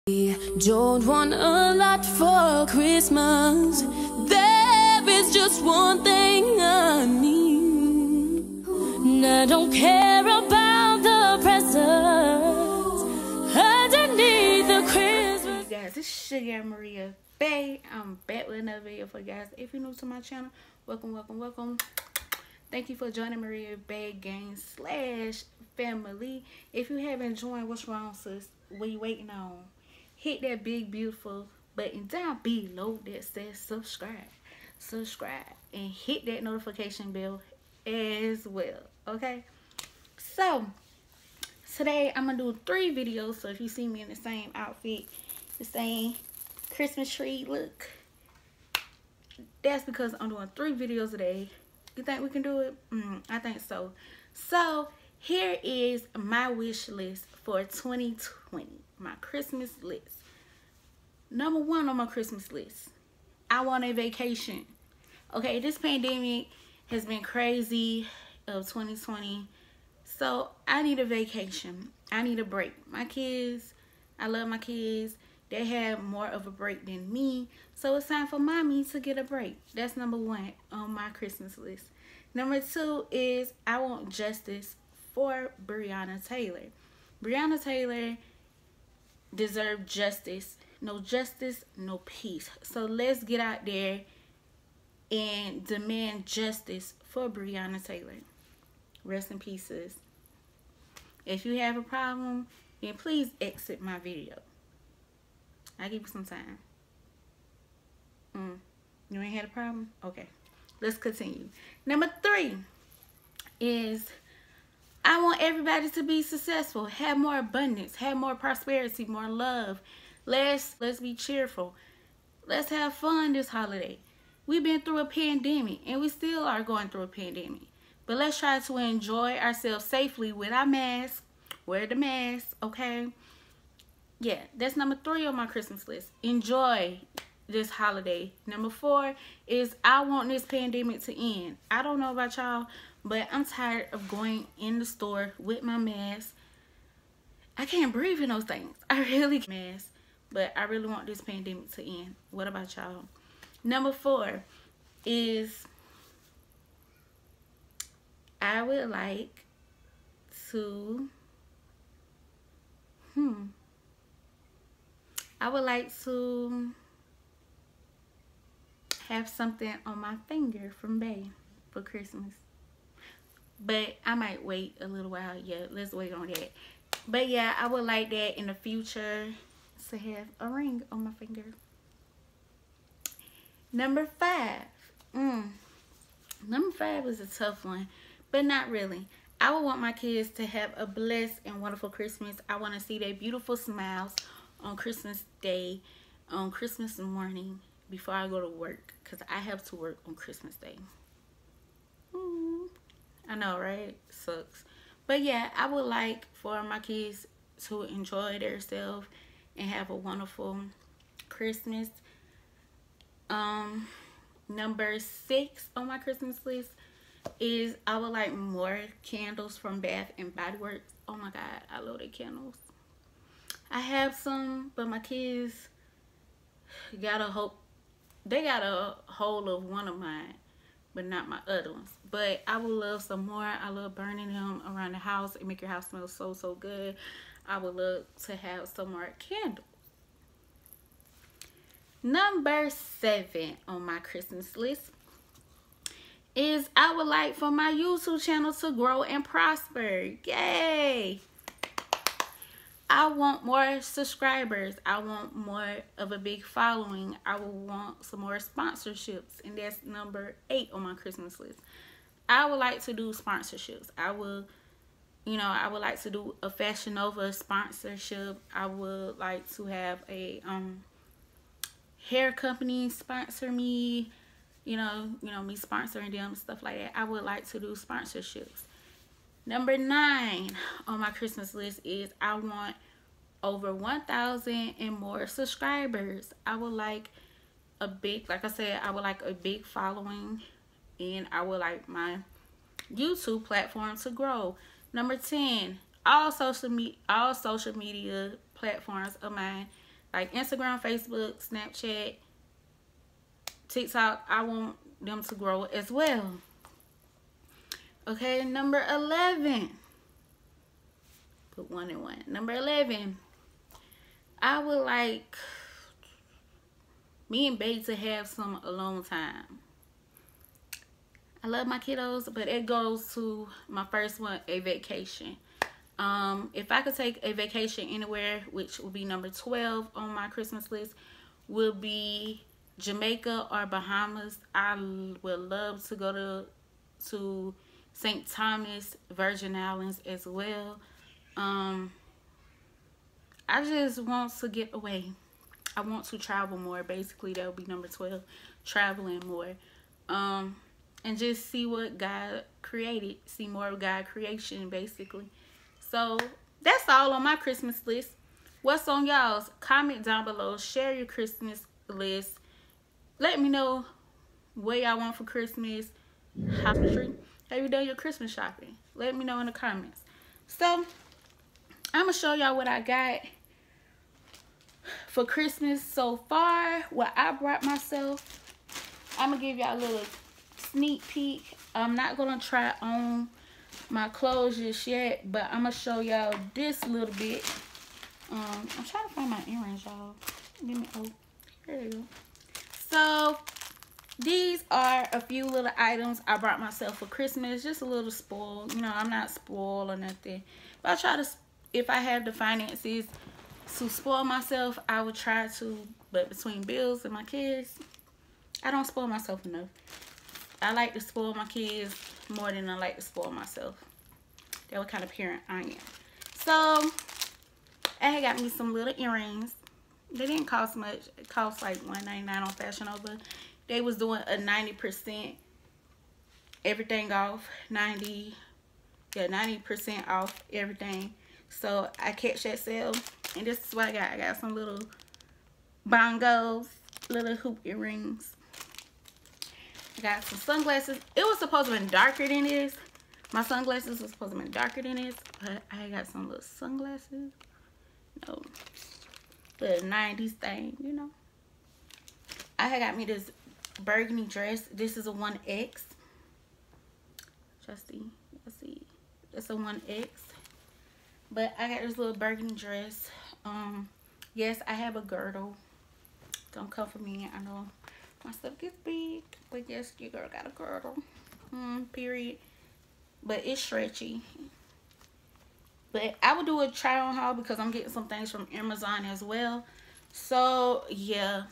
Don't want a lot for Christmas. There is just one thing I need. And I don't care about the presents underneath the Christmas. Hey guys, it's your girl Maria Bay. I'm back with another video for you guys. If you're new to my channel, welcome. Thank you for joining Maria Bay Gang / family. If you haven't joined, what's wrong, sis? What you waiting on? Hit that big beautiful button down below that says subscribe, and hit that notification bell as well. Okay, so today I'm gonna do 3 videos. So if you see me in the same outfit, the same Christmas tree look, that's because I'm doing 3 videos today. You think we can do it? I think so. So here is my wish list for 2020. My Christmas list. Number 1 on my Christmas list, I want a vacation. Okay, this pandemic has been crazy of 2020. So I need a vacation. I need a break. My kids, I love my kids. They have more of a break than me. So it's time for mommy to get a break. That's number 1 on my Christmas list. Number 2 is I want justice for Breonna Taylor. Breonna Taylor deserve justice. No justice, no peace. So let's get out there and demand justice for Breonna Taylor. Rest in peace, sis. If you have a problem, then please exit my video. I'll give you some time. You ain't had a problem? Okay. Let's continue. Number 3 is I want everybody to be successful, have more abundance, have more prosperity, more love. Let's be cheerful. Let's have fun this holiday. We've been through a pandemic and we still are going through a pandemic. But let's try to enjoy ourselves safely with our mask. Wear the mask, okay? Yeah, that's number 3 on my Christmas list. Enjoy this holiday. Number 4 is I want this pandemic to end. I don't know about y'all, but I'm tired of going in the store with my mask. I can't breathe in those things. I really can't. But I really want this pandemic to end. What about y'all? Number 4 is I would like to have something on my finger from Bay for Christmas. But I might wait a little while. Yeah, let's wait on that. But yeah, I would like that in the future to have a ring on my finger. Number 5. Number 5 is a tough one, but not really. I would want my kids to have a blessed and wonderful Christmas. I want to see their beautiful smiles on Christmas Day, on Christmas morning, before I go to work, because I have to work on Christmas Day. I know, right? Sucks. But yeah, I would like for my kids to enjoy themselves and have a wonderful Christmas. Number 6 on my Christmas list is I would like more candles from Bath and Body Works. Oh my God, I love their candles. I have some, but my kids got a hold of one of mine, but not my other ones. But I would love some more. I love burning them around the house. It make your house smell so good. I would love to have some more candles. Number 7 on my Christmas list is I would like for my YouTube channel to grow and prosper. Yay! I want more subscribers. I want more of a big following. I will want some more sponsorships, and that's number 8 on my Christmas list. I would like to do sponsorships. I would like to do a Fashion Nova sponsorship. I would like to have a hair company sponsor me. Me sponsoring them, stuff like that. I would like to do sponsorships. Number 9 on my Christmas list is I want over 1,000 and more subscribers. I would like a big, like I said, I would like a big following, and I would like my YouTube platform to grow. Number 10, all social media platforms of mine like Instagram, Facebook, Snapchat, TikTok. I want them to grow as well. Okay, number 11. Put 1 and 1. Number 11. I would like me and Bae to have some alone time. I love my kiddos, but it goes to my first one, a vacation. If I could take a vacation anywhere, which would be number 12 on my Christmas list, will be Jamaica or Bahamas. I would love to go to St. Thomas, Virgin Islands as well. I just want to get away. I want to travel more. Basically, that would be number 12, traveling more. And just see what God created. See more of God's creation, basically. So, that's all on my Christmas list. What's on y'all's? Comment down below. Share your Christmas list. Let me know what y'all want for Christmas. Have you done your Christmas shopping? Let me know in the comments. So, I'm going to show y'all what I got for Christmas so far. What I brought myself. I'm going to give y'all a little sneak peek. I'm not going to try on my clothes just yet, but I'm going to show y'all this little bit. I'm trying to find my earrings, y'all. Give me, oh, here they go. So, these are a few little items I brought myself for Christmas. Just a little spoiled. You know, I'm not spoiled or nothing. But I try to, if I have the finances to spoil myself, I would try to. But between bills and my kids, I don't spoil myself enough. I like to spoil my kids more than I like to spoil myself. That's what kind of parent I am. So, I got me some little earrings. They didn't cost much. It cost like $1.99 on Fashion Nova. They was doing a 90% everything off. 90% off everything. So, I catch that sale. And this is what I got. I got some little bongos, little hoop earrings. I got some sunglasses. It was supposed to be darker than this. My sunglasses was supposed to be darker than this. But I got some little sunglasses. No. Little 90s thing, you know. I had got me this burgundy dress. This is a 1X. Just see. Let's see. It's a 1X. But I got this little burgundy dress. Yes, I have a girdle. Don't come for me. I know my stuff gets big. But yes, your girl got a girdle. Period. But it's stretchy. But I would do a try on haul because I'm getting some things from Amazon as well. So, yeah.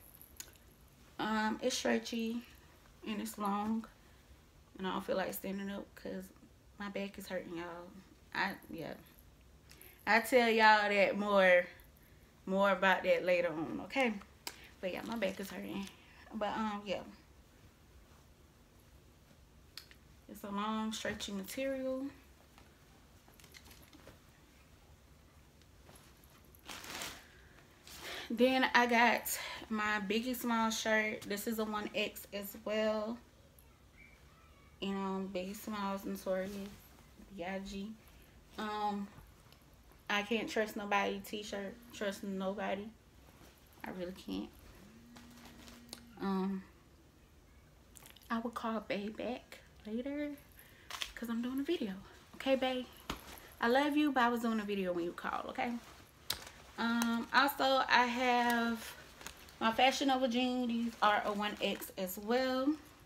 It's stretchy and it's long. And I don't feel like standing up because my back is hurting, y'all. Yeah. I'll tell y'all that more about that later on, okay? But yeah, my back is hurting. But yeah. It's a long, stretchy material. Then I got my Biggie Small shirt. This is a 1X as well. You know, Biggie Smalls, Notorious, B.I.G. I can't trust nobody t-shirt. Trust nobody. I really can't. I will call Bae back later because I'm doing a video. Okay, Bae? I love you, but I was doing a video when you called, okay? Also, I have my Fashion Nova jeans. These are a 1X as well.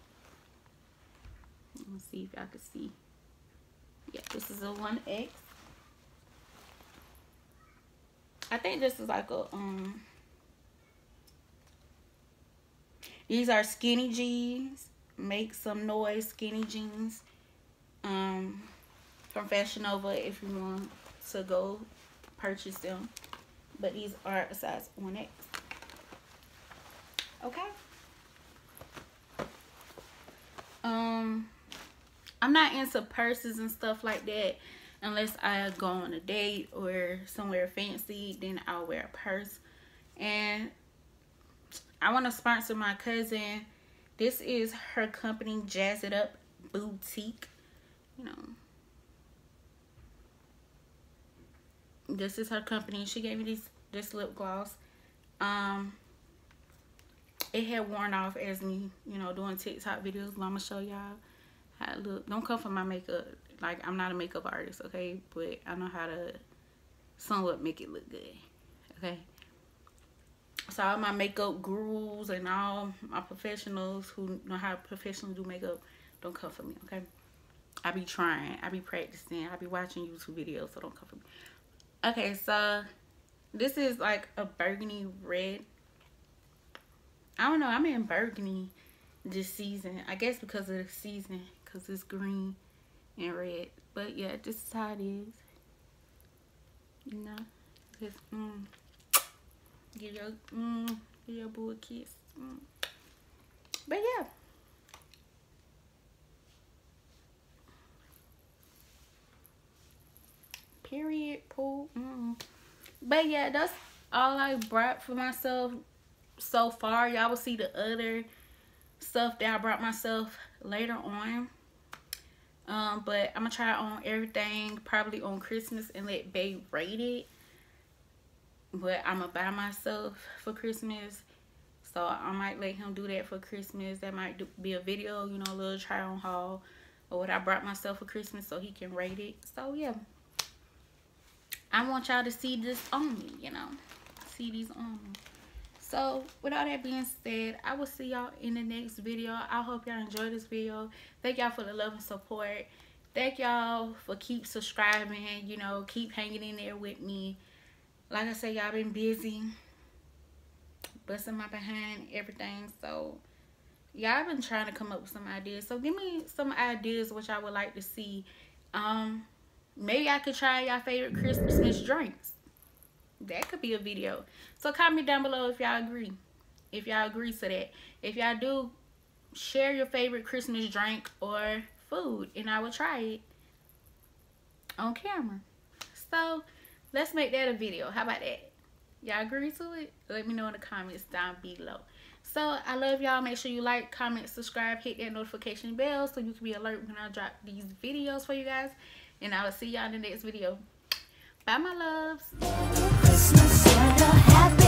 Let me see if y'all can see. Yeah, this is a 1X. I think this is like a, these are skinny jeans. Make some noise skinny jeans. From Fashion Nova if you want to go purchase them. But these are a size 1X. Okay. I'm not into purses and stuff like that unless I go on a date or somewhere fancy. Then I'll wear a purse. And I want to sponsor my cousin. This is her company, Jazz It Up Boutique. You know. This is her company. She gave me this lip gloss. It had worn off as me, you know, doing TikTok videos. But I'm gonna show y'all how it look. Don't come for my makeup. Like, I'm not a makeup artist, okay? But I know how to somewhat make it look good, okay? So all my makeup gurus and all my professionals who know how to professionally do makeup, don't come for me, okay? I be trying, I be practicing, I be watching YouTube videos, so don't come for me. Okay, so this is like a burgundy red. I don't know, I'm in burgundy this season. I guess because of the season, because it's green and red. But yeah, this is how it is. You know, just give your boo a kiss. But yeah. Period. Pool. But yeah, that's all I brought for myself so far. Y'all will see the other stuff that I brought myself later on. But I'm gonna try on everything probably on Christmas and let Bae rate it. But I'm gonna buy myself for Christmas, so I might let him do that for Christmas. That might be a video, you know, a little try on haul or what I brought myself for Christmas, so he can rate it. So yeah, I want y'all to see this on me, you know, see these on me. So with all that being said, I will see y'all in the next video. I hope y'all enjoyed this video. Thank y'all for the love and support. Thank y'all for keep subscribing, you know, keep hanging in there with me. Like I said, y'all been busy busting my behind, everything. So y'all been trying to come up with some ideas. So give me some ideas which I would like to see. Maybe I could try y'all favorite Christmas drinks. That could be a video. So comment down below if y'all agree. If y'all agree to that. If y'all do, share your favorite Christmas drink or food, and I will try it on camera. So let's make that a video. How about that? Y'all agree to it? Let me know in the comments down below. So I love y'all. Make sure you like, comment, subscribe, hit that notification bell so you can be alert when I drop these videos for you guys. And I will see y'all in the next video. Bye, my loves.